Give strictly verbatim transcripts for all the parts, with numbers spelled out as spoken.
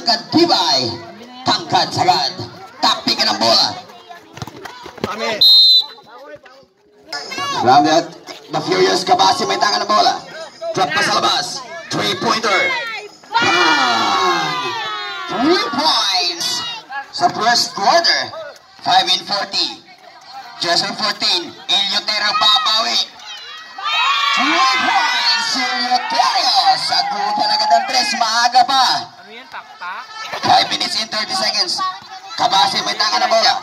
Kadibay. Tangkad sagad. Tapi ka ng bola. From that, the Furious Kabasi may tangan ng bola. Drop pa sa labas. Three-pointer. Three points sa first quarter. Five in forty. Jason fourteen. Eliotero babawi. Three points. Eliotero. Sagutan agad ang tres. Maaga pa. Five minutes in thirty seconds. Kabasi may tangan ng bola.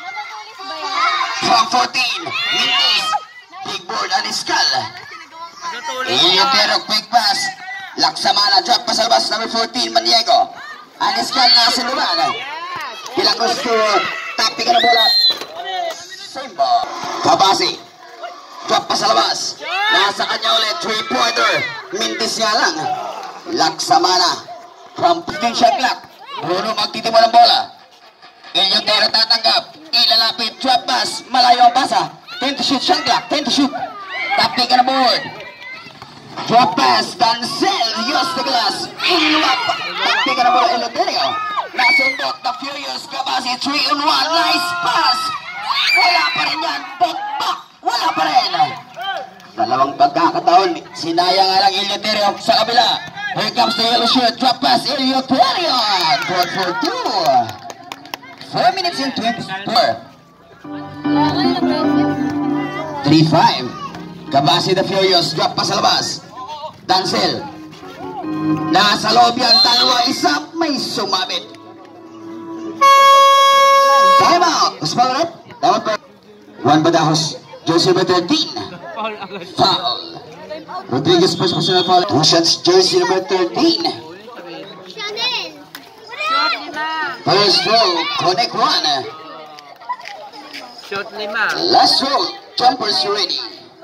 From fourteen. Mintis. Big board Aniskal. Eliotero quick pass. Laksamana drop pa sa labas. Number fourteen Maniego. Aniskal na sa luman. Bilang gusto. Tapi ka na bola. Same ball. Kabasi. Drop pa sa labas. Nasa kanya ulit. Three pointer. Mintis nga lang. Laksamana. From fifteen shot clock. Bruno magtitimo ng bola. Eliotero tatanggap. Ilalapit. Drop pass. Malayo ang pasa. ten to shoot shot clock. ten to shoot. Tapi ka na board. Drop pass. Dancel. Use the glass. Iluwap. Tapi ka na bola. Eliotero. Nasundot. The Furious Kabasi. three on one. Nice pass. Wala pa rin yan. Back back. Wala pa rin. Dalawang pagkakataon. Sinayang nga lang Eliotero sa kabila. Here comes the yellow shirt. Drop pass. Eliotero. Good for two. four minutes and twenty-four. three five. Kabasi the Furious. Drop pa sa labas. Dancel. Nasa loob yan. Dalawa isa. May sumabit. Time out. Gusto ulit? Dapat pa. Juan Badajos. Jersey number thirteen. Foul. Rodriguez first personal foul. Two shots. Jersey number thirteen. First row. Connect one. Shot lima. Last row. Jumpers ready.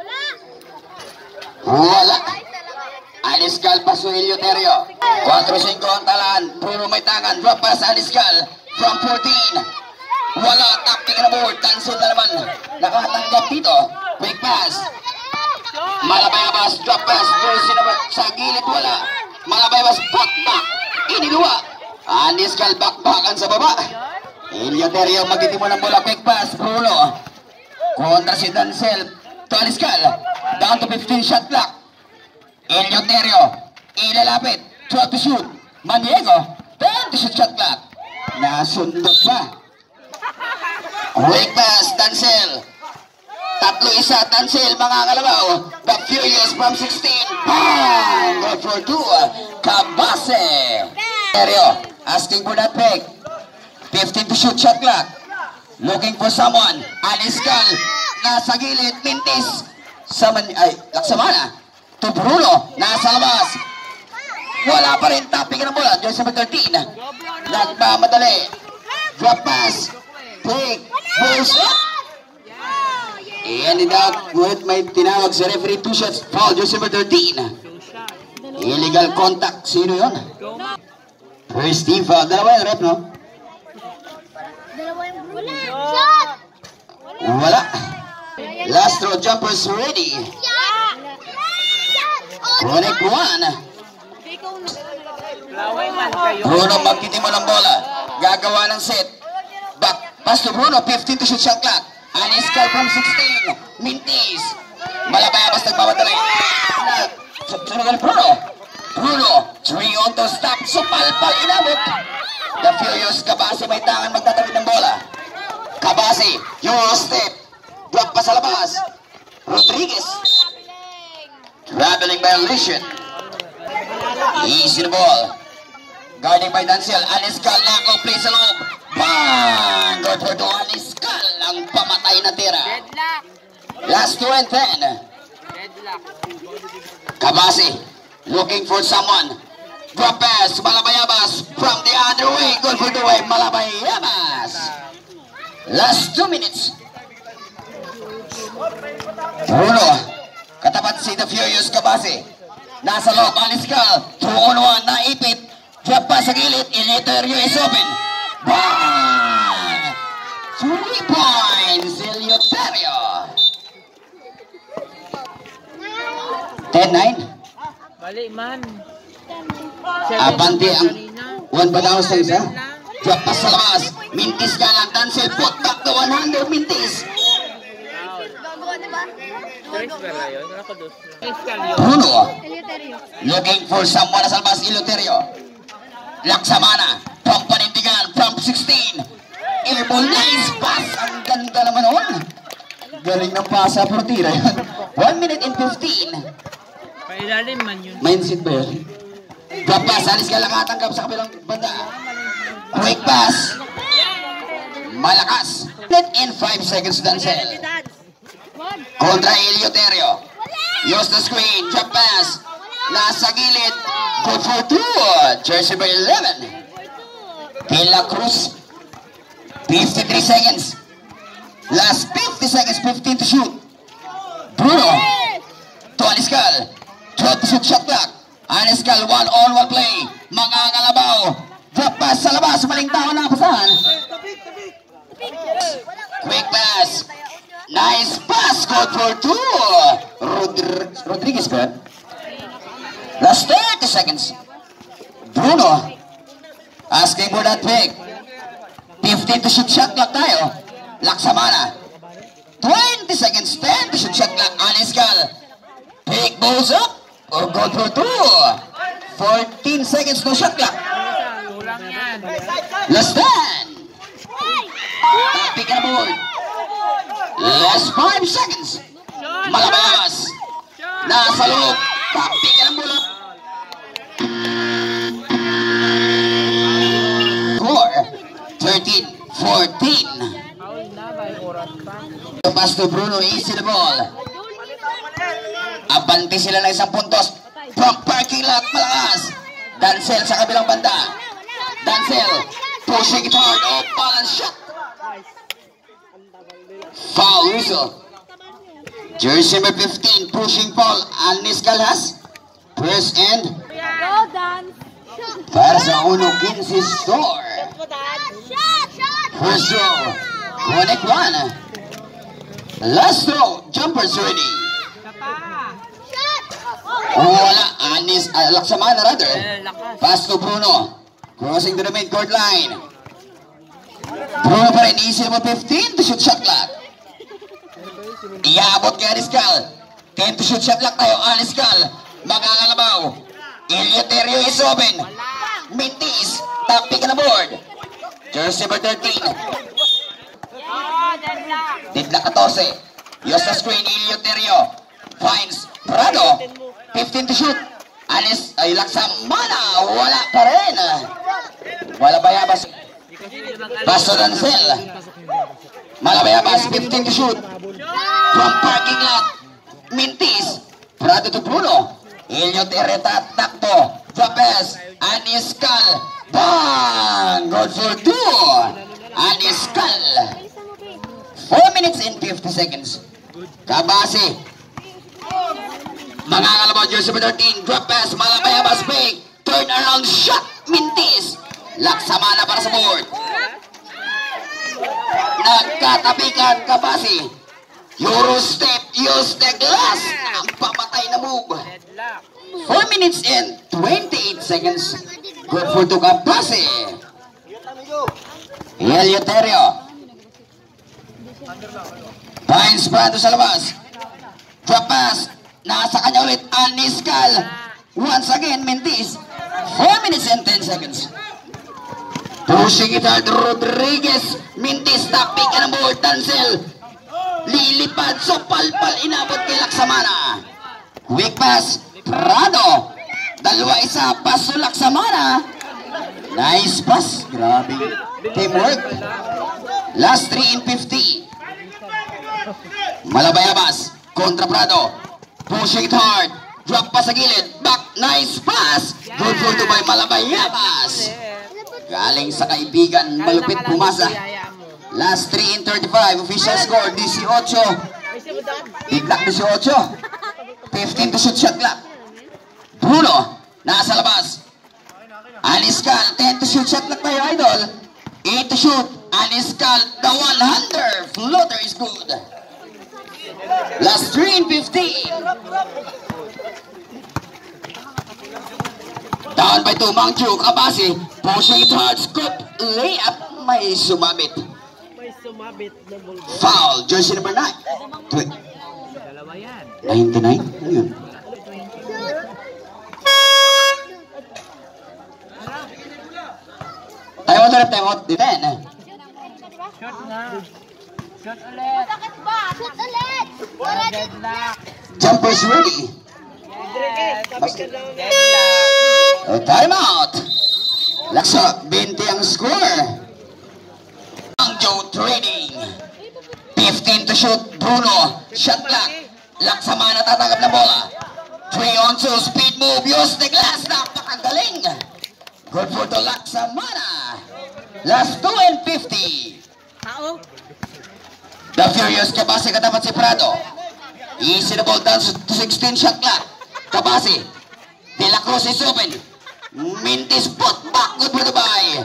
Wala. Aniskal paso Eliotero. four five ang talan. Puro may tangan. Drop pass Aniskal. From fourteen. Wala. Tapting na board. Dancel na naman. Nakatanggap dito. Quick pass. Malabayabas. Drop pass. Jersey naman. Sa gilid wala. Malabayabas. Back back. Iniluwa. Aniskal back-backan sa baba. Eliotero magtitimo ng bola. Quick pass. Bruno. Kontra si Dancel. To Aniskal. Down to fifteen shot clock. Eliotero. Ilalapit. twelve to shoot. Maniego. ten to shoot shot clock. Nasundot pa. Quick pass. Dancel. Tatlo isa. Dancel. Mga kalabaw. The Furious from sixteen. Bang! Good for two. Kabase. Eliotero. Asking for that pick. fifteen to shoot shot clock. Looking for someone. Aniskal. Nasa gilid. Mintis. Saman, ay, Laksamana. To Bruno. Nasa labas. Wala pa rin. Tapping ng bola. Jersey number thirteen. Nagmamadali. Drop pass. Pick. Bulls up. Ended up. Ngunit may tinawag sa referee. Two shots. Foul. Jersey number thirteen. Illegal contact. Sino yun? First team foul. Dalawa yung rep, no? Wala. Last row jumpers ready. Connect one. Bruno magtitimo ng bola. Gagawa ng set. Back. Pass to Bruno. fifteen to shoot shot clock. Aniskal from sixteen. Mintis. Malabayabas nagmamadali. Sunugan Bruno. Bruno. Three on to stop. Supalpal inabot. The Furious Kabasi may tangan magtatawid ng bola. Kabasi. Euro step. Drop pa sa labas. Rodriguez. Traveling violation. Easy the ball. Guarding by Dancel. Aniskal. Lako. Play sa loob. Bang! Good for two. Aniskal. Ang pamatay na tira. Last two and ten. Kabasi. Looking for someone. Drop pass. Malabayabas. From the other way. Good for two way. Malabayabas. Last two minutes. Bruno. Katapat si The Furious Kabasi. Nasa loob. Aniskal. two on one. Naipit. Drop pa sa gilid. Eliotero is open. Bang! Three points. Eliotero. ten nine. Balik man. Abante ang One ba daw sa isa? Drop pass sa labas. Mintis ka lang. Dancel, put back to one hundred. Mintis. Bruno. Looking for someone sa labas. Eleuterio. Laksamana. From Panindigan. From sixteen. Airball. Nice pass. Ang ganda naman noon. Galing ng pasa. Pero tira yun. one minute and fifteen. Pailalim man yun. Mindset ba yun? Drop pass. Alis ka lang katanggap sa kabilang banda. Quick pass. Malakas. Net in five seconds, Dancel. Kontra Eleuterio. Use the screen. Drop pass. Nasa gilid. Good for two. Jersey by eleven. De La Cruz. fifty-three seconds. Last fifty seconds. fifteen to shoot. Bruno. To Aniscal. twelve to shoot shot clock. Aniscal one on one play. Mangangalabaw. Drop pass sa labas. Maling tao na pasahan. Quick pass. Nice pass. Good for two. Rodri Rodriguez good. Last thirty seconds. Bruno. Asking for that pick. fifteen to shoot shot clock tayo. Laksamana. twenty seconds. ten to shoot shot clock. Aniscal. Pick balls up. Or good for two. fourteen seconds to shot clock. Last ten. Pick and board. Last five seconds. Malabas. Nasa loob. Pick and board. Score. thirteen fourteen. Pass to Bruno. Easy the ball. Abante sila ng isang puntos. From parking lot. Malakas. Dancel sa kabilang banda. Dancel. Pushing it hard. Oh, balance shot. Foul whistle. Jersey number fifteen. Pushing foul. Aniscal has. Press and. Para sa uno quince store. First throw. Connect one. Last throw. Jumpers ready. Wala. Anis. Uh, Laksamana rather. Pass to Bruno. Crossing to the mid-court line. Bruno pa rin. Easy number fifteen to shoot shot clock. Iabot kay Aniscal. ten to shoot shot clock tayo. Aniscal. Magkakalabaw. Eleuterio is open. Mintis. Top pick on the board. Jersey number thirteen. Didla twelve. Use the screen. Eleuterio. Finds Prado. fifteen to shoot. Anis ay Laksamana. Wala pa rin. Wala bayabas. Paso Dancel. Malabayabas. fifteen to shoot. From parking lot. Mintis. Prado to Bruno. Eleuterio tatakto. Drapes. Aniscal. Bang! Good for two. Aniscal. four minutes and fifty seconds. Kabase. Mangangalabaw Jersey number thirteen. Drop pass. Malabayabas fake. Turn around shot. Mintis. Laksamana para sa board. Nagkatapikan Kabase. Euro step. Use the glass. Ang pamatay na move. four minutes and twenty-eight seconds. Good for two Kabase. Eleuterio. Finds Prado sa labas. Drop pass. Nasa kanya ulit. Aniscal. Once again, Mintis. four minutes and ten seconds. Pushing it hard. Rodriguez. Mintis. Tapping ka ng board. Dancel. Lilipad. So palpal. Inabot kay Laksamana. Quick pass. Prado. Dalawa isa. Paso Laksamana. Nice pass. Grabe. Teamwork. Last three in fifty. Malabayabas. Kontra Prado. Pushing it hard. Drop pa sa gilid. Back. Nice pass. Good for two by Malabayabas. Galing sa kaibigan. Malupit pumasa. Last three in thirty-five. Official score. eighteen. Big block eighteen. fifteen to shoot shot clock. Bruno. Nasa labas. Aniscal. ten to shoot shot clock tayo, idol. eight to shoot. Aniscal. The one-hander. Floater is good. Last three in fifteen. Down by two, Mangju, Kabasi, pushing it hard, scoop, layup, may sumabit. May sumabit na ball. Foul, jersey number nine. Dalawa yan. ninety-nine? Ano yun? Time out ulit, time out. ten. Shot nga. Shot ulit. Bakit ba? Shoot ulit! Wala Dead lock. Jumpers ready. Deadlock. Oh, time out. Laksa, twenty ang score. Angjo trading. fifteen to shoot, Bruno. Shot clock. Laksamana tatanggap na bola. three on two, speed move. Use the glass. Napakagaling. Good for the Laksamana. Last two and fifty. Tao. The Furious Kabasi katapat si Prado. Easy the ball down to sixteen shot clock. Kabasi. De La Cruz is open. Mintis put back. Good for the bye.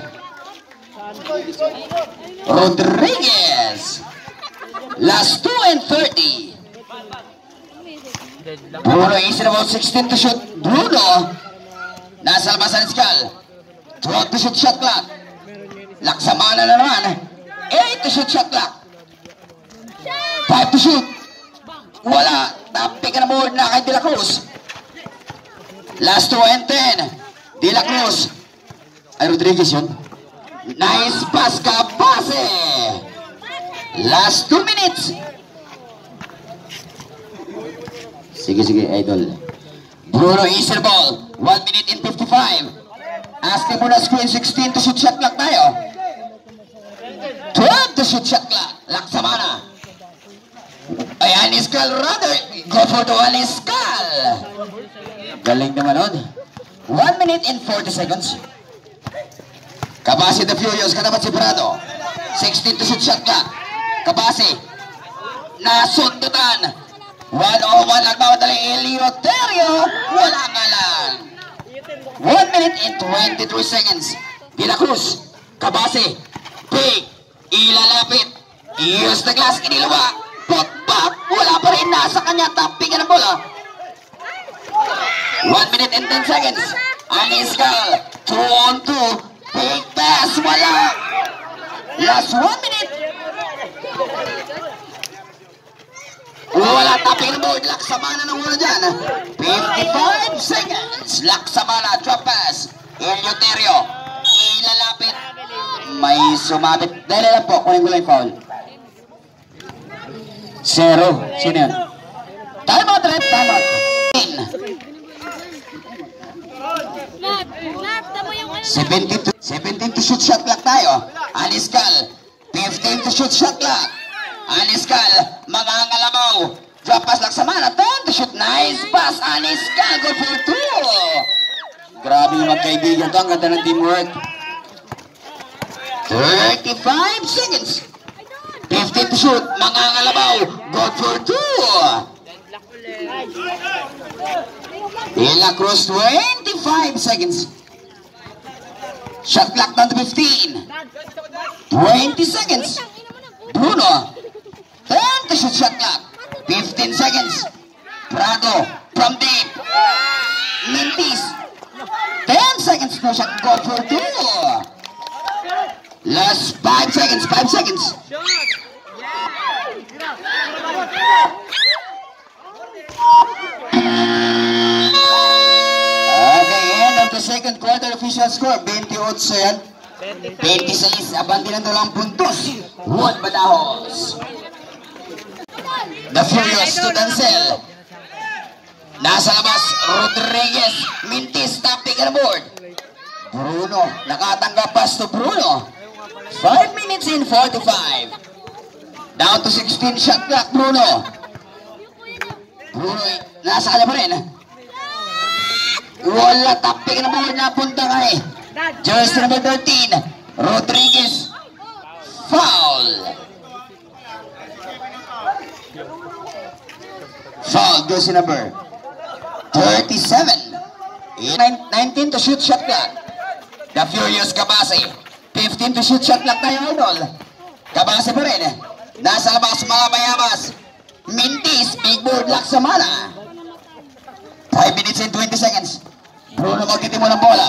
Rodriguez. Last two and thirty. Deadlock. Bruno easy the ball sixteen to shoot. Bruno. Nasa labasan ni Skal. twelve to shoot shot clock. Laksamana na naman. eight to shoot shot clock. five to shoot. Wala. Tapik na board na kay De La Cruz. Last two and ten. De La Cruz. Ay, Rodriguez yun. Nice pass ka, Base. Last two minutes. Sige, sige, idol. Bruno easy the ball. one minute and fifty-five. Asking mo na screen sixteen to shoot shot clock tayo. twelve to shoot shot clock. Laksamana. Ayan, Iskal rather. Go for the one, Iskal. Galing naman nun. one minute and forty seconds. Kabasi the Furious, katapat si Prado. sixteen to shoot shot clock. Kabasi. Nasundutan. one oh one at bawat talang Eleuterio. Wala nga lang. one minute and twenty-three seconds. De La Cruz. Kabasi. Big. Ilalapit. Use the glass. Iniluwa. Put back. Wala pa rin. Nasa kanya. Taping ng bola. one minute and ten seconds. Aniskal. two on two. Big pass. Wala. Last one minute. Wala, taping ng board. Laksamana ng ulo dyan. fifty-five seconds. Laksamana. Drop pass. Eleuterio. Ilalapit. May sumabit. Dahil lang po. Kunin ko lang yung foul. Zero. Sino yun? Time out, Red. Time out. seventeen to, seventeen to shoot shot clock tayo. Aniskal. fifteen to shoot shot clock. Aniskal. Mangangalabaw. Drop pass Laksamana. ten to shoot. Nice pass. Aniskal. Good for two. Grabe yung magkaibigan to. Ang ganda ng teamwork. thirty-five seconds. fifteen to shoot. Mangangalabaw. Good for two. De La Cruz, twenty-five seconds. Shot clock down to fifteen. twenty seconds. Bruno. ten to shoot shot clock. fifteen seconds. Prado from deep. Mintis. ten seconds no shot. Go for two. Last five seconds. five seconds. Okay, end of the second quarter official score. twenty-eight yan. twenty-six. Abante ng dalawang puntos. Juan Badajos. The Furious to Dancel. Nasa labas. Rodriguez. Mintis. Tapping on board. Bruno. Nakatanggap pass to Bruno. five minutes in forty-five. Down to sixteen shot clock. Bruno. Bruno. Nasa kanya pa rin. Wala. Tapping on board. Napunta ka eh. Jersey number thirteen. Rodriguez. Foul. Foul. Jersey number thirty-seven. nineteen to shoot shot clock. The Furious Kabase. fifteen to shoot shot clock tayo, idol. Kabase pa rin. Nasa labas mga mayabas. Mintis. Big board Laksamana. five minutes and twenty seconds. Bruno magtitimo ng bola.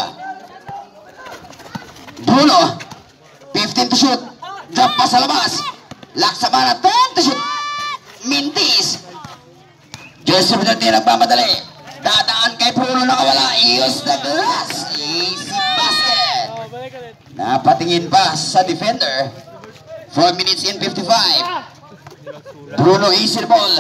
Bruno, fifteen to shoot. Drop pa sa labas. Laksamana, ten to shoot. Mintis. Jersey number thirteen nagmamadali. Dadaan kay Bruno, nakawala. Use the glass. Easy basket. Napatingin pa sa defender. four minutes in fifty-five. Bruno, easy ball.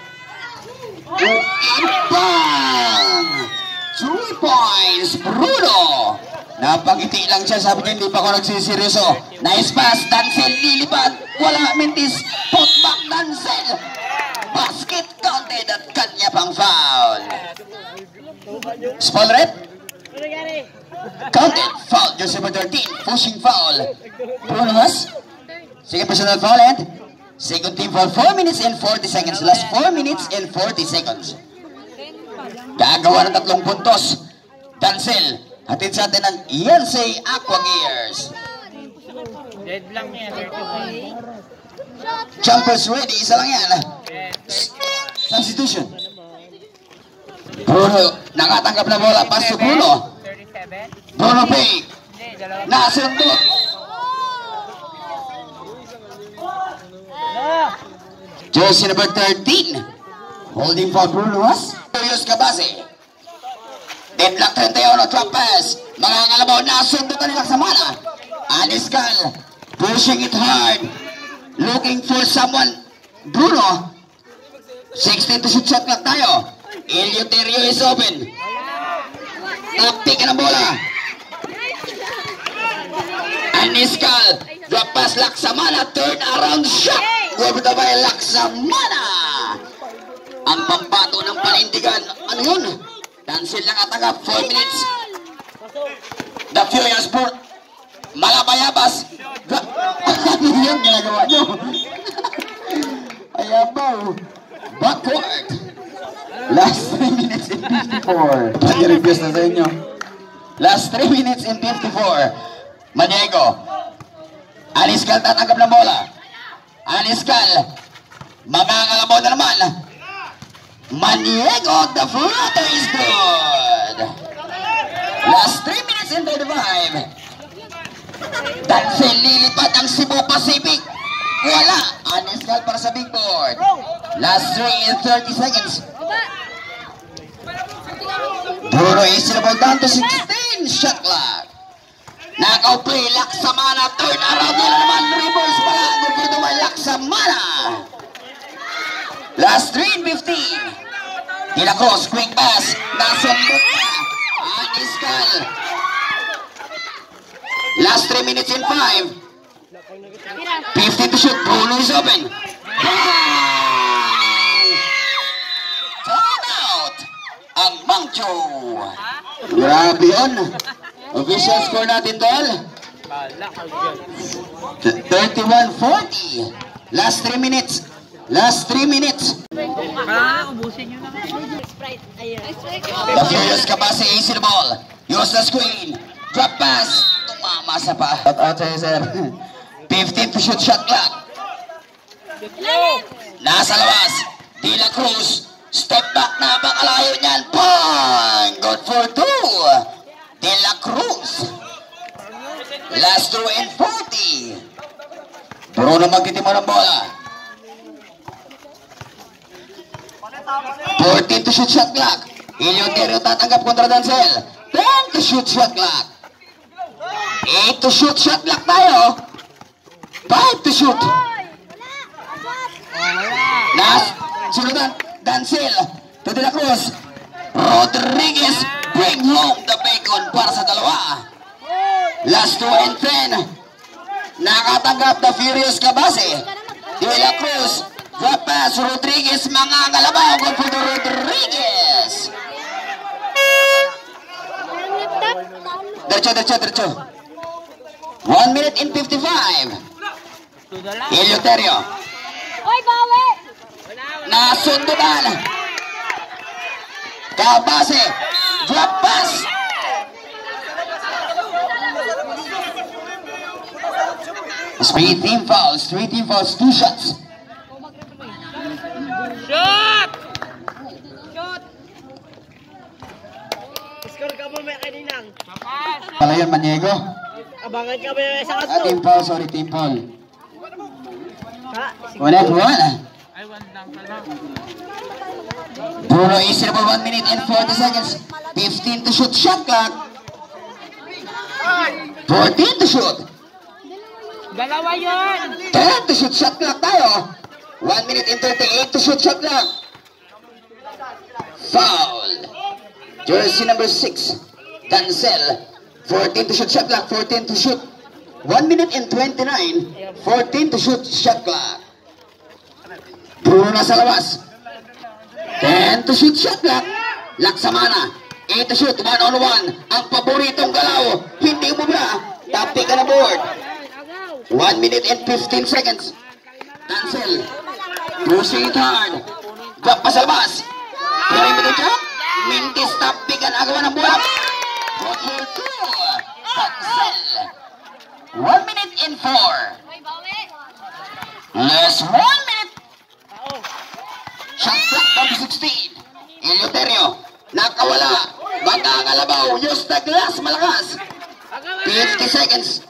Bang! Three points, Bruno. Napangiti lang siya, sabi niya, hindi pa ako nagsiseryoso. Nice pass, Dancel, lilipad. Wala, Mintis. Put back, Dancel. Basket counted at kanya pang foul. Small red. Counted, foul, Joseph thirteen, pushing foul. Bruno has second personal foul and second team foul, four minutes and forty seconds. Last four minutes and forty seconds. Gagawa ng tatlong puntos. Dancel, hatid sa atin ng Yensei Aqua Gears. Dead lang yan. thirty-one. Jumpers ready, isa lang yan. Substitution. Bruno, nakatanggap na bola, pass to Bruno. thirty-seven. Bruno Pay, Hindi, dalawa. nasundot. Jersey number thirteen. Holding for Bruno was Julius Cabase. Deadlock thirty-one, drop pass. Mga ngalabaw, nasundot nila sa mana. Aniscal, pushing it hard. Looking for someone. Bruno. sixteen to shoot shot clock tayo. Eleuterio is open. Tapik ka ng bola. Aniscal, drop pass, Laksamana, turn around shot. Over the by Laksamana. Ang pambato ng panindigan. Ano yun? Dancel lang atagap, four minutes. The Furious Sport. Malabayabas. Ano yun ginagawa nyo? Ayabaw. Backward. Last three minutes and fifty-four. Pag-request na sa inyo. Last three minutes and fifty-four. Maniego. Aniscal tatanggap ng bola. Aniscal. Magangalabaw na naman. Maniego, the floater is good. Last three minutes and thirty-five. Dancel, lilipat ang Cebu Pacific. Wala. Aniscal para sa big board. Last three and thirty seconds. Bruno is the ball down to sixteen. Shot clock. Knockout play. Laksamana. Turn around nila naman. Reverse pala. Nagkito by Laksamana. Last three and fifteen. De La Cruz. Quick pass. Nasundot na. Aniscal. Last three minutes and five. fifteen to shoot. Bruno is open. Time out. Ang Mangcho. Grabe yun. Official score natin, Tol. thirty-one forty. Last three minutes. Last three minutes. Ah, ubusin nyo na. Sprite. Ayun. The Furious Cabase, easy the ball. Use the screen. Drop pass. Tumama sa pa. Out out sa'yo, sir. fifteen to shoot shot clock. Nasa labas. De La Cruz. Step back na. Bakalayo niyan. Bang! Good for two. De La Cruz. Last two and forty. Bruno magtitimo ng bola. fourteen to shoot shot clock. Eleuterio tatanggap kontra Dancel. ten to shoot shot clock. eight to shoot shot clock tayo. five to shoot. Nas, sunudan, Dancel to De La Cruz. Rodriguez bring home the bacon para sa dalawa. Last two and ten. Nakatanggap the Furious Cabase. De La Cruz. Drop pass, Rodriguez, mga ngalabaw. Good for the Rodriguez. Diretso, diretso, diretso. one minute and fifty-five. Eleuterio. Oy, bawi! Nasundutan. Cabase. Drop pass. Three team fouls. Three team fouls. Two shots. Shot! Shot! Score ka mo. lang. Pala yun, Maniego. Abangan kami sa Ah, kaso. team foul, sorry, team foul. Ha? Wala, wala. Ay, one lang pala. Bruno is for one minute and forty seconds. fifteen to shoot, shot clock. fourteen to shoot. Dalawa yun! ten to shoot, shot clock tayo. one minute and thirty-eight to shoot, shot clock. Foul. Jersey number six, Dancel. fourteen to shoot, shot clock. fourteen to shoot. one minute and twenty-nine. fourteen to shoot, shot clock. Bruno nasa labas. ten to shoot, shot clock. Laksamana. eight to shoot, one on one. Ang paboritong galaw. Hindi umubra. Tapi ka na board. one minute and fifteen seconds. Dancel. Pushing it hard. Drop pa sa labas. Perimeter jump. Mintis tapi ka na agawa ng bola. Control two. Dancel. one minute and four. Less one minute. Shot clock down to sixteen. Eleuterio. Nakawala. Baka ang alabaw. Use the glass. Malakas. fifty seconds.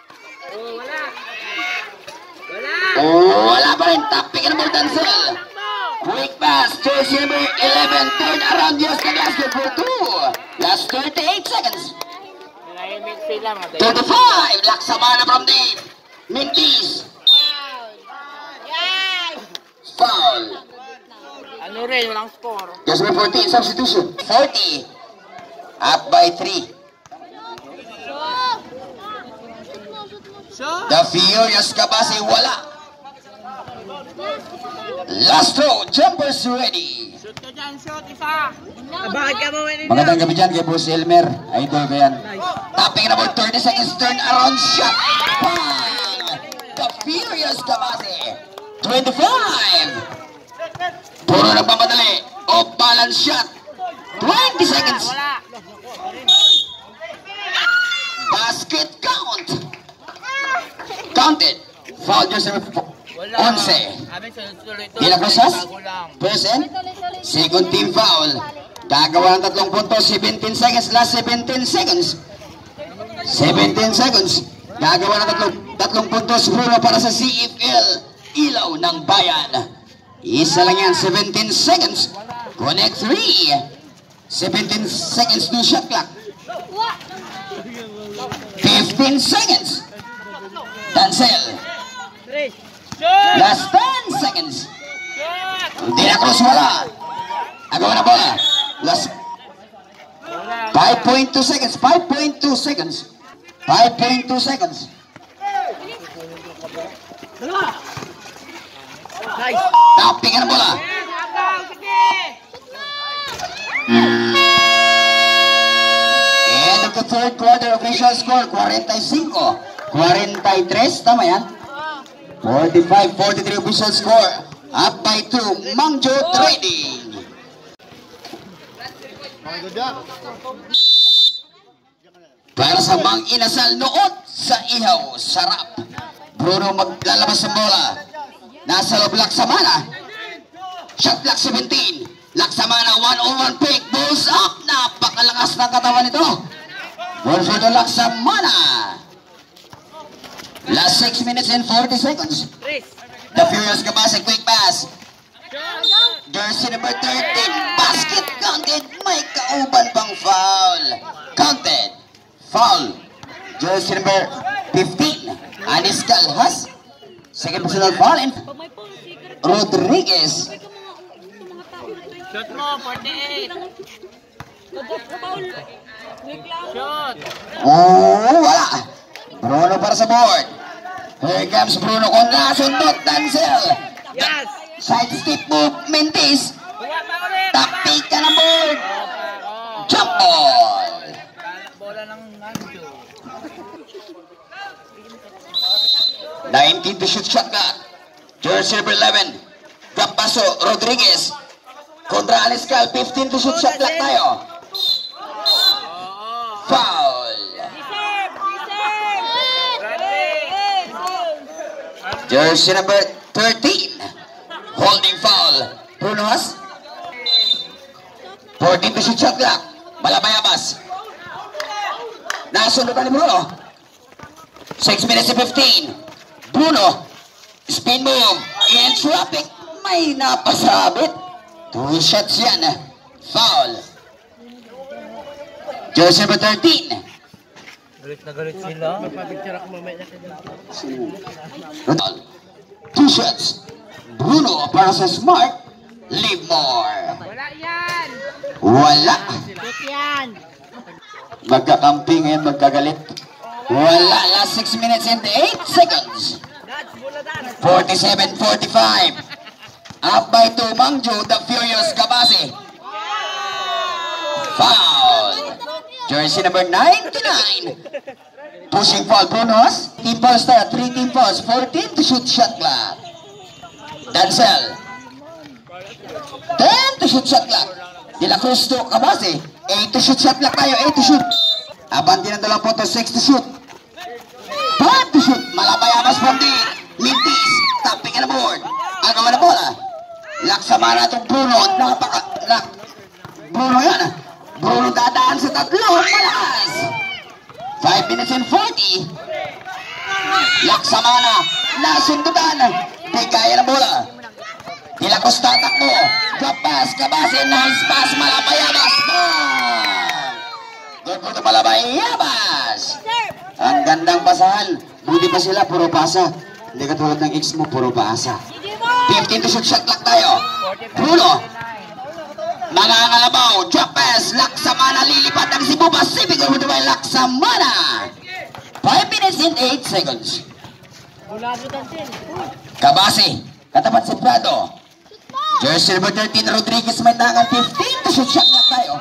Oh, wala pa rin. Tapi ka na mo, Dancel. Quick pass. Jersey number eleven. Turn around. Use the glass. Good for two. Last thirty-eight seconds. Nahimik sila, madali. thirty-five. Laksamana from deep. Mintis. Foul. Ano rin, walang score. Jersey number fourteen. Substitution. forty. Up by three. The Furious Kabasi wala. Last throw. Jumpers ready. Shoot ka dyan, shoot, isa. Bakit ka mo wala? Magandang gabi dyan kay Boss Elmer. Idol ko yan. Tapping na ball, thirty seconds, turn around shot. Bang! The Furious Kabasi. twenty-five. Puro na pamadali. Off balance shot. twenty seconds. Wala. Basket count. Counted. Foul jersey number Wala. eleven. Amin, sunod-tuloy ito. De La Cruzas. Bago lang. Present. Second team foul. Gagawa ng tatlong puntos. seventeen seconds. Last seventeen seconds. seventeen seconds. Gagawa ng tatlong, tatlong puntos. Bruno para sa C F L. Ilaw ng Bayan. Isa lang yan. seventeen seconds. Connect three. seventeen seconds no shot clock. fifteen seconds. Dancel. Shoot! Last ten seconds. Shoot! De La Cruz wala. Agawa na bola. Last Wala. five point two seconds. five point two seconds. five point two seconds. Nice. Tapping na bola. Agaw, sige! End of the third quarter. Official score forty-five. forty-three. Tama yan? forty-five forty-three official score. Up by two. Mangjo Trading. Para sa Mang Inasal noon sa ihaw. Sarap. Bruno maglalabas ng bola. Nasa loob Laksamana. Shot clock seventeen. Laksamana one oh one pick. Balls up. Napakalakas ng katawan nito. Ball for the Laksamana. Last six minutes and forty seconds. The Furious Kabasi quick pass. Jersey number thirteen. Basket counted. May kauban pang foul. Counted. Foul. Jersey number fifteen. Anis Calhas. Second personal foul. And Rodriguez. Shoot mo, forty-eight. Shoot! Oh, wala. Bruno para sa board. Here comes Bruno kontra sundot Dancel. Yes. Side step move, Mentis. Huwag pa ulit! Tapi ka na board. Oh, Jump ball. kalak bola ng Nanjo. nineteen to shoot shot clock. Jersey number eleven. Drop paso, Rodriguez. Kontra Aniscal, fifteen to shoot shot clock tayo. Foul. Jersey number thirteen. Holding foul. Bruno Has. fourteen to shoot shot clock. Malabayabas. Nasunod pa ni Bruno. six minutes and fifteen. Bruno. Spin move. In traffic. May napasabit. Two shots yan. Foul. Jersey number thirteen. Galit na galit sila. Magpapicture ako mamaya na Foul. Two shots. Bruno para sa Smart. Leave more. Wala yan. Wala. Shoot yan. Magkakampi ngayon, magkagalit. Wala. Last six minutes and eight seconds. That's bulatan. forty-seven forty-five. Up by two, Mangju, the Furious Kabase. Foul. Jersey number ninety-nine. Pushing foul, Brunos. Team fouls tayo, three team fouls. fourteen to shoot shot clock. Dancel. ten to shoot shot clock. De La Cruz to Kabase. eight to shoot shot clock tayo, eight to shoot. Abanti ng dalawang punto, six to shoot. five to shoot. Malabayabas from the Lintis. Tapping on the board. Agawan na bola. Laksama na itong Bruno. Napaka... Lak... Bruno yan. Bruno dadaan sa tatlo. Malakas. five minutes and forty. Laksama na. Nasundutan. Bigaya na bola. De La Cruz tatakbo. Drop pass. Kabase. Nice pass. Malabayabas. Bang! Good for the Malabayabas. Ang gandang pasahan. Buti pa sila. Puro pasa. Hindi katulad ng X mo. Puro pasa. fifteen to shoot shot clock tayo. Bruno. Mangangalabaw. Drop pass. Laksamana. Lilipat ang Cebu Pacific over to by Laksamana. five minutes and eight seconds. Kabase. Katapat si Prado. Jersey number thirteen. Rodriguez may tangan. fifteen to shoot shot clock tayo.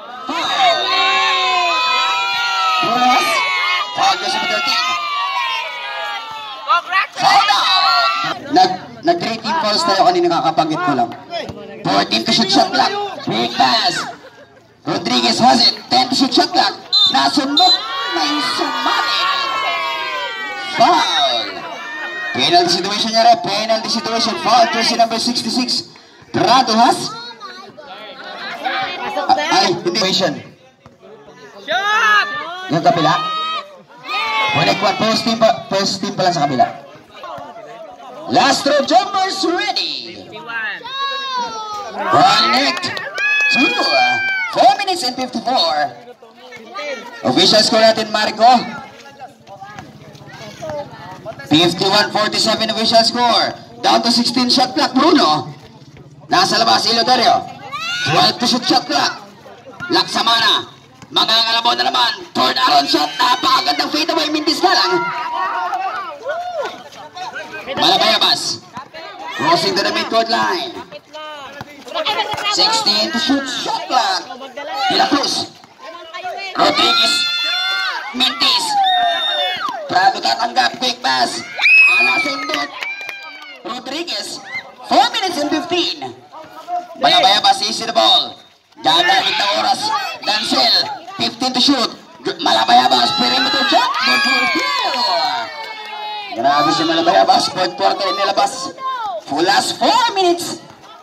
Bruno. Foul. Jersey number thirteen. Foul down. Nag nag three team fouls tayo kanina, kakapagit ko lang. fourteen to shoot shot clock. Big pass. Rodriguez has it. ten to shoot shot clock. Nasundok. May sumali. Foul. Penalty situation niya rin. Penalty situation. Foul. Jersey number sixty-six. Prado has. Ay, hindi. Situation. Shot! Yung kapila. Wala kwa. Post team pa. Post team pa lang sa kabila. Last row jumpers ready. fifty-one. Connect. Two. four minutes and fifty-four. Official score natin, Marco. fifty-one forty-seven official score. Down to sixteen shot clock, Bruno. Nasa labas, Iloterio. twelve to shoot shot clock. Laksamana. Mangangalabaw na naman. Third Aaron shot. Napakagandang fadeaway. Mintis na lang. Malabayabas. Crossing to the midcourt line. sixteen to shoot shot clock. De La Cruz. Rodriguez. Mintis. Prado tatanggap. Quick pass. Anasundot. Rodriguez. four minutes and fifteen. Malabayabas. Easy the ball. Gagamit na oras. Dancel. fifteen to shoot. Malabayabas. Perimeter shot. Good for two. Grabe si Malabayabas. Fourth quarter nilabas. Full last four minutes.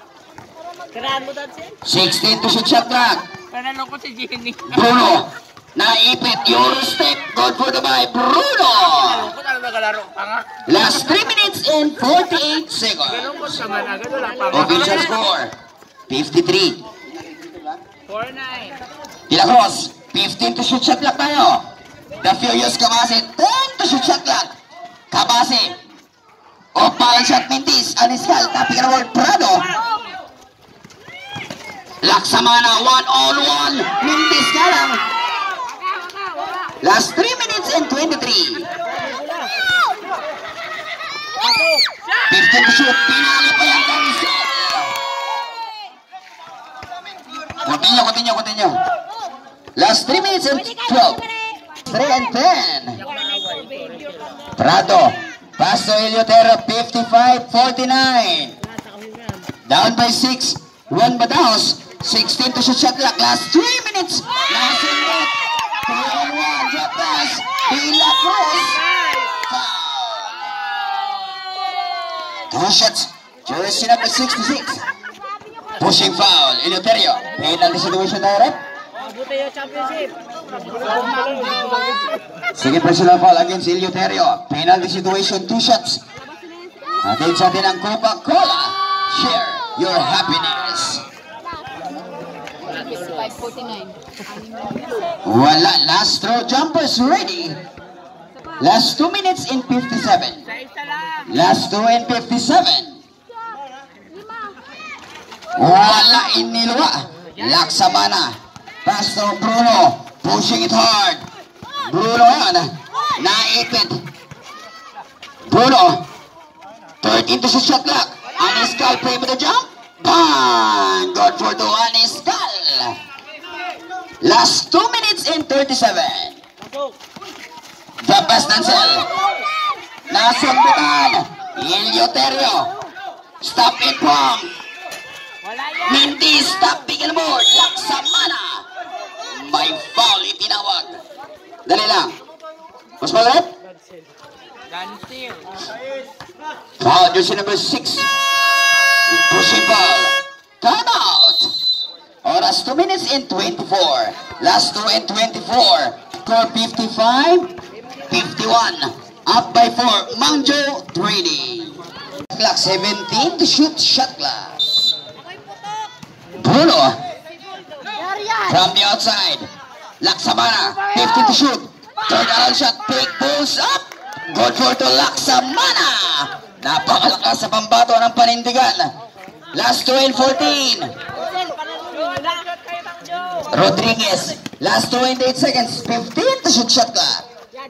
sixteen to shoot shot clock. Panalo ko si Jenny. Bruno. Naipit. Eurostep. Good for the bye. Bruno. Ako na nagalaro pa nga. Last three minutes and forty-eight seconds. Ganun ko sa man agad. Wala pa nga. Official score. fifty-three. four nine. De La Cruz. fifteen to shoot shot clock tayo. The Furious Kabase. ten to shoot shot clock. Kabase. Opalan shot Mintis. Aniscal. Tapping ang word. Prado. Laksamana. One on one. Mintis ka lang. Last three minutes and twenty-three. fifteen to shoot. Pinali pa yan. Continue, continue, continue. Last three minutes and twelve. three and ten. Prado. Pass to Eliotero. fifty-five forty-nine. Down by six. One Badaos. sixteen to shoot shot clock. Last three minutes. Last in net. two on one. Drop pass. De La Cruz. Two shots. Jersey number sixty-six. Pushing foul. Eleuterio. Penalty situation direct. Buti yung championship. Sige, personal foul against Eleuterio. Penalty situation, two shots. Atin sa atin ang Coca-Cola. Share your happiness. five forty-nine. Wala. Last throw jumpers ready. Last two minutes in fifty-seven. Last two in fifty-seven. Wala inilwa. Laksamana. Pass to Bruno. Pushing it hard. Bruno yan. Naipit. Bruno. thirteen to shot clock. Aniscal play with the jump. Bang! Good for two Aniscal. Last two minutes in thirty-seven. The best Dancel. Nasumpitan. Eleuterio. Stop it from. Mindy, stop big and board. Laksamana. May foul itinawag. Dali lang. Mas malit? Foul jersey number six. Pushing ball. Time out. Oras two minutes in twenty-four. Last two in twenty-four. Score fifty-five. fifty-one. Up by four. Mangjo Trading. Clock seventeen to shoot shot clock. Bruno. From the outside. Laksamana. fifteen to shoot. Third round shot. Big balls up. Good for to Laksamana. Napakalakas sa pambato ng panindigan. Last two in fourteen. Rodriguez. Last two in eight seconds. fifteen to shoot shot clock.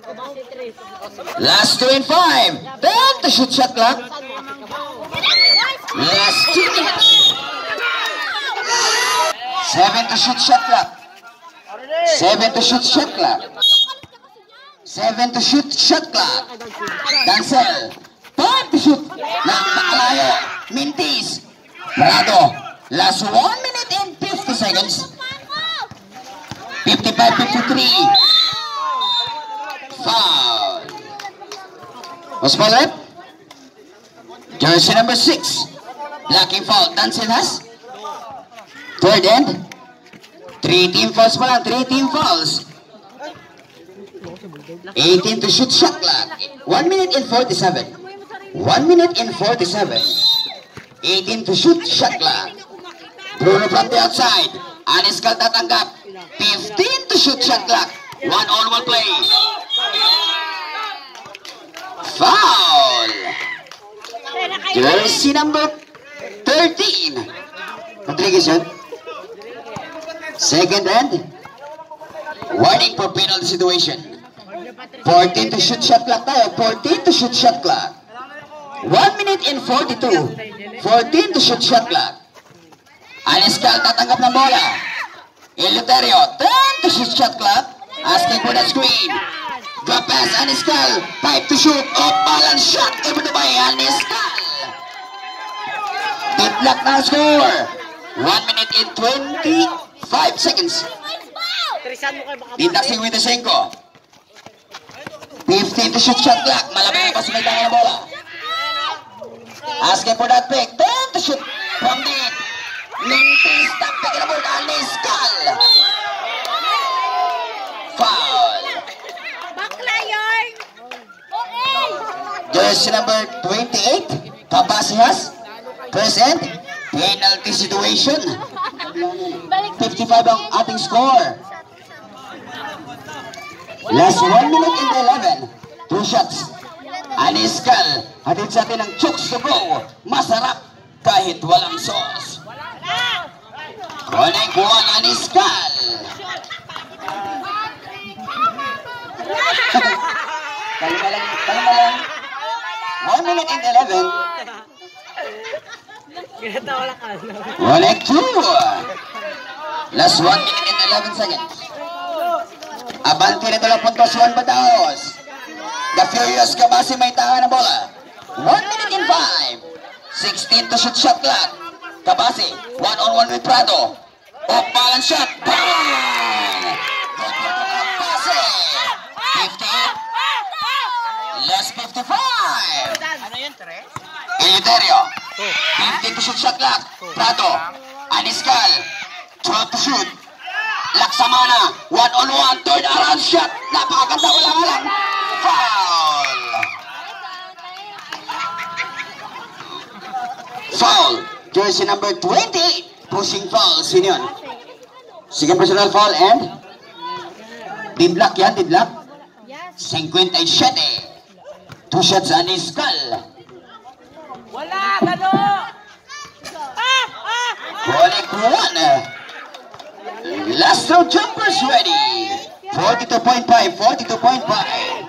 Last two in five. ten to shoot shot clock. Last two minutes. seven to shoot shot clock. seven to shoot shot clock. seven to shoot shot clock. Dancel. five to shoot. Napakalayo. Mintis. Prado. Last one minute and fifty seconds. fifty-five fifty-three. Foul. What's my left? Jersey number six. Blocking foul. Dancel has. Third end. Three team fouls pa lang. Three team fouls. eighteen to shoot shot clock. one minute and forty-seven. one minute and forty-seven. eighteen to shoot shot clock. Bruno from the outside. Aniscal tatanggap. fifteen to shoot shot clock. One on one play. Foul. Jersey number thirteen. Rodriguez yun. Second end. Warning for penalty situation. fourteen to shoot shot clock tayo. fourteen to shoot shot clock. one minute and forty-two. fourteen to shoot shot clock. Aniscal tatanggap ng bola. Eleuterio. ten to shoot shot clock. Asking for the screen. Drop pass. Aniscal. five to shoot. Off balance shot. Able to by Aniscal. Tip-lock na score. one minute and twenty-five seconds. Ditaksing with the Senko. fifteen to shoot shot clock. Malapit na pa sumitang ng bola. Asking for that pick. ten to shoot from the Mintis. Stop picking the board. Aniscal. Foul. Jersey number twenty-eight. Kabasi has. Present. Penalty situation. fifty-five ang ating score. Last one minute in the eleven. Two shots. Aniscal. Hatid sa atin ang chokes to go. Masarap kahit walang sauce. Connect one Aniscal. Kalma lang. Kalma lang. One minute in the eleven. Connect two. Last one minute in eleven seconds. Abante na talang puntos, Juan Badaos. The Furious Kabasi may tahan ng bola. one minute in five. sixteen to shoot shot clock. Kabasi, one on one with Prado. Off balance shot. Bang! Good for Kabasi. fifteen. Last fifty-five. Ano yun, Tre? Eleuterio. fifteen to shoot shot clock. Prado. Aniscal. twelve to shoot. Laksamana, one on one, turn around shot. Napakaganda, wala nga lang. Foul. Foul. Jersey number twenty-eight. Pushing foul. Sino yun? Second personal foul and didlock yan, didlock. fifty-seven. Two shots on his skull. Wala, gano! Balik one. Last row jumpers ready. forty-two point five, forty-two point five.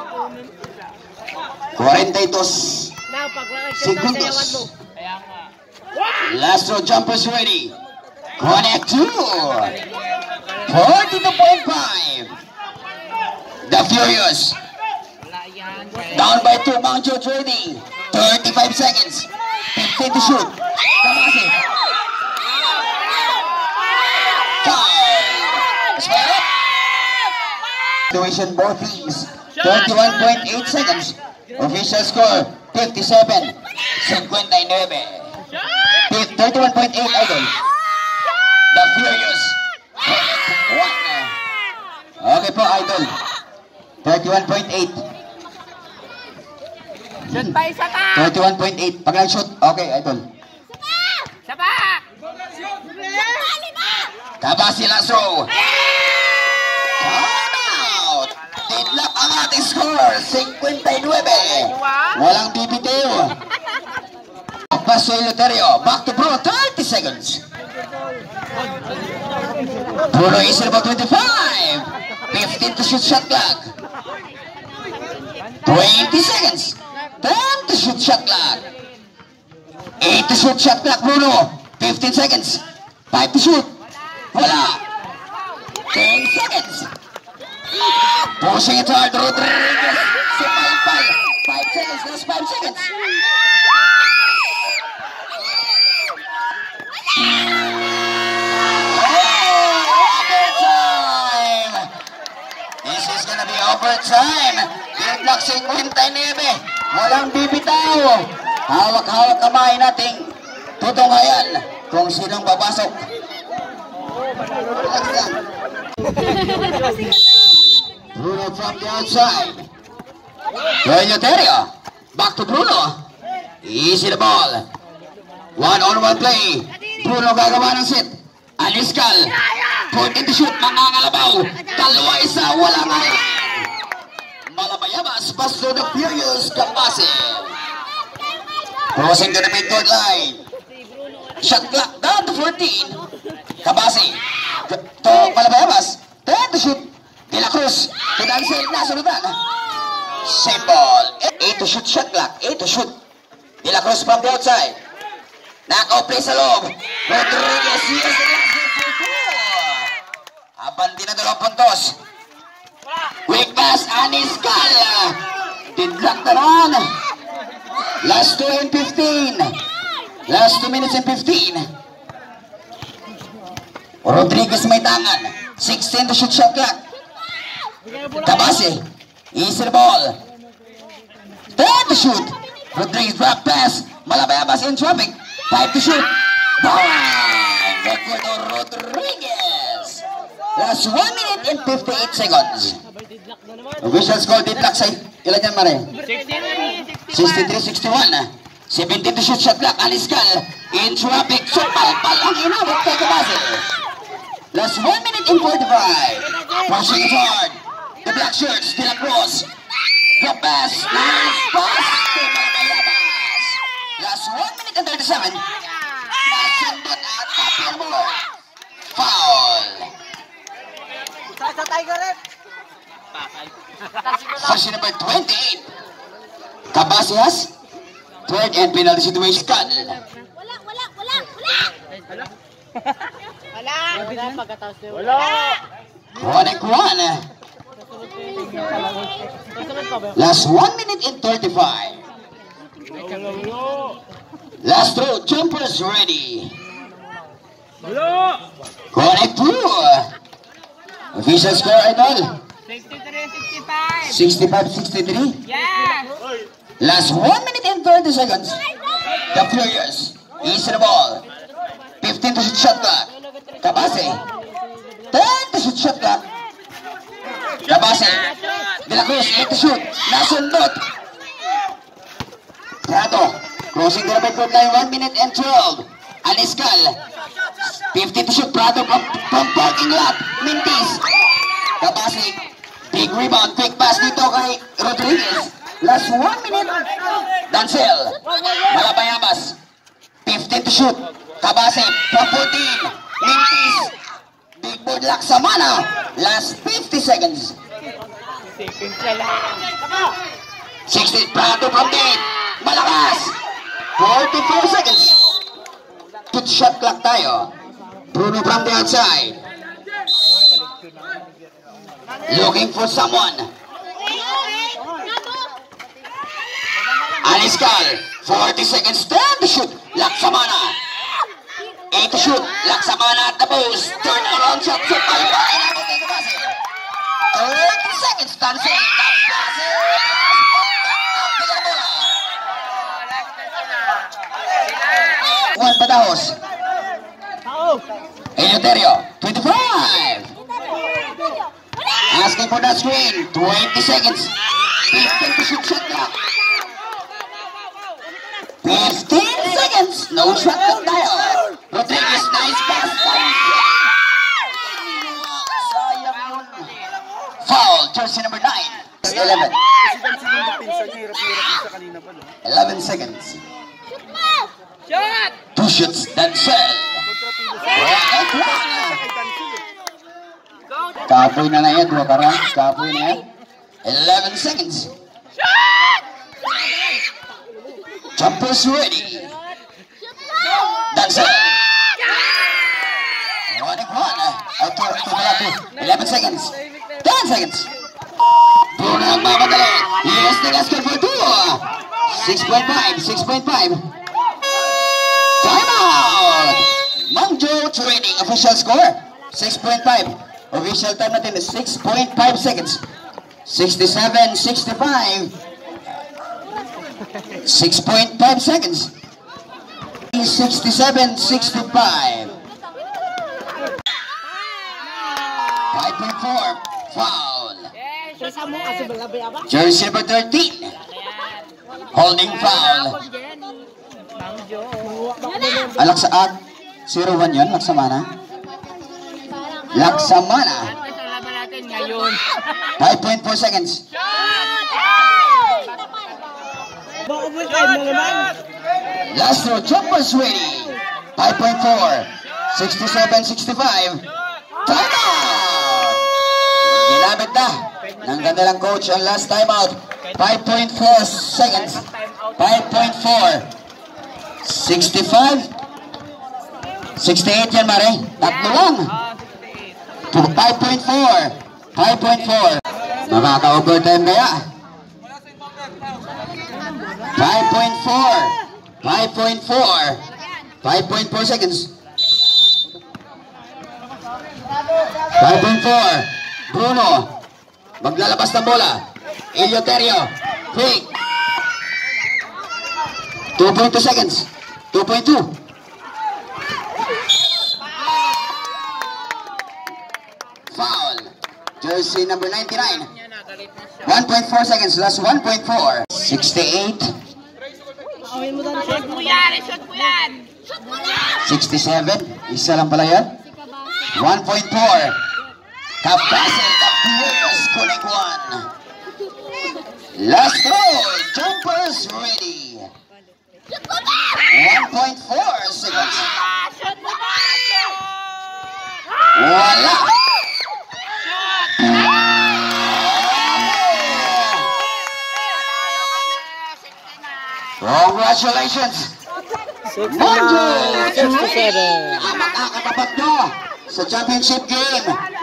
forty-two segundos. Kaya nga. Last row jumpers ready. Connect two. forty-two point five. The Furious. Wala yan. Kaya Down by two, Mount Joe trading. thirty-five seconds. fifteen to shoot. Kamasi. Five. Square up. Situation both teams. thirty-one point eight seconds. Official score fifty-seven. fifty-nine. thirty-one point eight, idol. The Furious. One. Okay po, idol. thirty-one point eight. shoot pa, isa pa! thirty-one point eight. Pag nag-shoot, okay, idol. Isa pa! Kabasi last row. Time out. Tidlap ang ating score. fifty-nine. Walang bibitiw. Pasoy Loterio. Back to Bruno. thirty seconds. Bruno is about twenty-five. fifteen to shoot shot clock. twenty seconds. ten to shoot shot clock. eight to shoot shot clock, Bruno. fifteen seconds. five to shoot. Wala. ten seconds. Pushing it hard, Rodriguez. Sipalpal. five seconds. Last five seconds. Overtime. This is gonna be overtime. Deadlock fifty-nine. Walang bibitaw. Hawak-hawak kamay nating tutunghayan kung sinong babasok. Bruno from the outside. Loterio. Back to Bruno. Easy the ball. One on one play. Bruno gagawa ng set. Aniskal. fourteen to shoot. Mangangalabaw. Dalawa isa. Wala nga. Malabayabas. Pasto the Furious. Kabase. Crossing to the midcourt line. Shot clock down to fourteen. Kabase. To Malabayabas. ten to shoot. De La Cruz. To Dancel. Nasunutan. Same ball. eight to shoot. Shot clock. eight to shoot. De La Cruz from the outside. Naka-play sa loob. Rodriguez. Yes. Abanti na dalawang puntos. Quick pass. Aniskal. Didlock na ron. Last two and fifteen. Last two minutes and fifteen. Rodriguez may tangan. sixteen to shoot shot clock. Kabase. Easy the ball. ten to shoot. Rodriguez drop pass. Malabayabas in traffic. five to shoot. Bang! Record Rodriguez. Last one minute and fifty-eight seconds. Official score deadlock sa ilan yan, Mare? sixty-three sixty-one. seventeen to shoot shot clock. Aniskal. In traffic. Supalpal ang inabot kay Kabase. Last one minute and forty-five. Pushing it hard. The black shirts. De La Cruz. Drop pass. Nice pass. Malabayabas. Last one minute and thirty-seven. Nasundot at tapir mo. Foul. Sa Tiger Rep. Fashion number twenty-eight. Kabase has third and penalty situation. Cut. Wala, wala, wala, wala. Wala. Wala pagkatapos. Wala. Connect one. Last one minute and thirty-five. Last throw. Jumpers ready. Connect two. Official score, idol. sixty-three sixty-five. sixty-five sixty-three. Yes! Last one minute and thirty seconds. The Furious. Easy the ball. fifteen to shoot shot clock. Kabase. ten to shoot shot clock. Kabase. De La Cruz, eight to shoot. Nasundot. Prado. Crossing the midcourt line, one minute and twelve. Aniscal. fifty to shoot. Prado from, from parking lot. Mintis. Kabase. Big rebound. Quick pass dito kay Rodriguez. Last one minute. Dancel. Malabayabas. fifteen to shoot. Kabase. From fourteen. Mintis. Big board lock sa mana. Last fifty seconds. sixty. Prado from deep. Malakas. forty-four seconds. Two shot clock tayo. Bruno from the outside. Looking for someone. Aniscal. forty seconds. ten to shoot. Lock sa mana. eight to shoot. Lock sa mana at the post. Turn around shot. So, palpain ang mga kabase. thirty seconds. Tansay. Kabase. Juan Badajos. Eleuterio. twenty-five. Asking for that screen. twenty seconds. fifteen to shoot shot clock. fifteen seconds. No shot clock tayo. Rodriguez, nice pass. Sayang yun. Foul. Jersey number nine. eleven. eleven seconds. Shot! Two shots. Dancel. Kapoy na na yan. Dua karang. Kapoy na yan. eleven seconds. Jumpers ready. Dancel. One and one. Okay, okay, eleven seconds. ten seconds. Bruno nagmamadali. Yes, the last for two. six point five. six point five. Time out. Mangjo Trading official score. six point five. Official time natin is six point five seconds. sixty-seven sixty-five. six point five seconds. sixty-seven sixty-five. five point four. Foul. Jersey number thirteen. Holding foul. Alak sa at zero one yun. Laksamana. Laksamana. five point four seconds. Last row, jumpers ready. five point four. sixty-seven sixty-five. Time out! Ginamit na ng ganda lang coach ang last time out. five point four seconds. five point four. sixty-five. sixty-eight yan, Mare. Tatlo lang. five point four. five point four. Makaka-overtime kaya? five point four. five point four. five point four seconds. five point four. Bruno. Maglalabas ng bola. Eleuterio. Quick. two point two seconds. two point two. Foul. Jersey number ninety-nine. one point four seconds. Last one point four. sixty-eight. Shoot mo yan! Shoot mo yan! sixty-seven. Isa lang pala yan. one point four. Kapase. Kapuyos. Connect one. Last throw. Jumpers ready. one point four seconds. Wala. Congratulations. Mangjo! sixty-seven. Ang makakatapat nyo sa championship game.